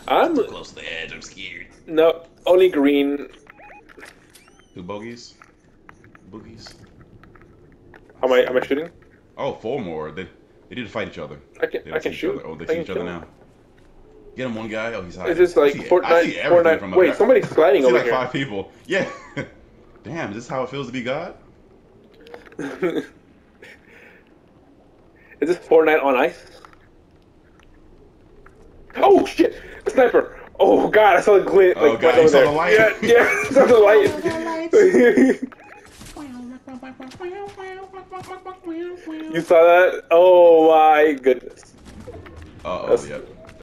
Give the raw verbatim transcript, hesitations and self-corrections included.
I'm too close to the edge. I'm scared. No, only green. Two bogeys. Boogies. How am I? Am I shooting? Oh, four more. They they need to fight each other. I can. They I don't can see each shoot. other. Oh, they I see can each other kill now. him. Get him, one guy. Oh, he's hiding. Is this like I see, Fortnite? I see everything Fortnite. from up Wait, here. somebody's sliding I see over like here. five people. Yeah. Damn, is this how it feels to be God? Is this Fortnite on ice? Oh shit! A sniper! Oh god, I saw the glint. Oh like, god, right you saw there. the light? Yeah, yeah, I saw the light. You saw that? Oh my goodness. Uh oh, That's, yep.